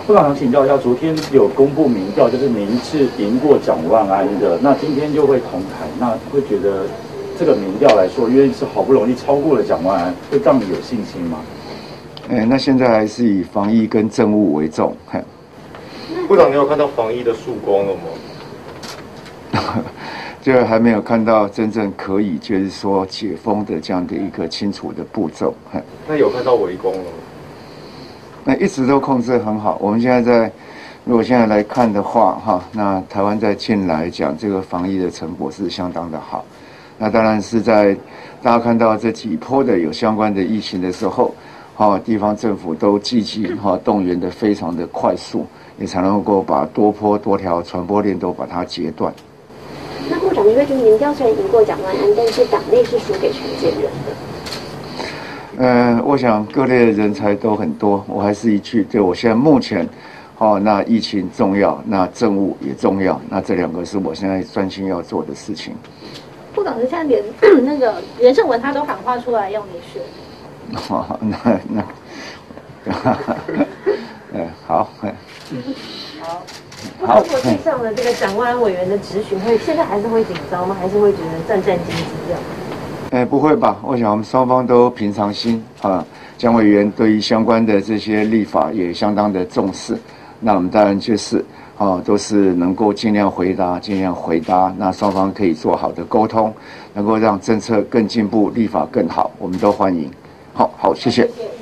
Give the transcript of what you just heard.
部长想请教一下，昨天有公布民调，就是您是赢过蒋万安的，那今天就会同台，那会觉得这个民调来说，因为是好不容易超过了蒋万安，会让你有信心吗？ 那现在还是以防疫跟政务为重。 部长，你有看到防疫的曙光了吗？ 就还没有看到真正可以就是说解封的这样的一个清楚的步骤。 那有看到围攻了吗？ 那一直都控制很好。我们现在如果现在来看的话，那台湾在近来讲这个防疫的成果是相当的好。那当然是在大家看到这几波的有相关的疫情的时候，地方政府都积极动员的非常的快速，也才能够把多波多条传播链都把它截断。 那部长，因为就是民调虽然赢过蒋万安，但是党内是输给陈建仁的。 我想各类的人才都很多，我还是一句，对我现在目前，那疫情重要，那政务也重要，那这两个是我现在专心要做的事情。 部长，现在连那个连胜文他都喊话出来要你选。 好，好。 好。如果对上了这个蒋万安委员的质询，现在还是会紧张吗？还是会觉得战战兢兢这样？ 不会吧？我想我们双方都平常心啊。蒋委员对于相关的这些立法也相当的重视，那我们当然就是都是能够尽量回答，那双方可以做好的沟通，能够让政策更进步，立法更好，我们都欢迎。好，谢谢。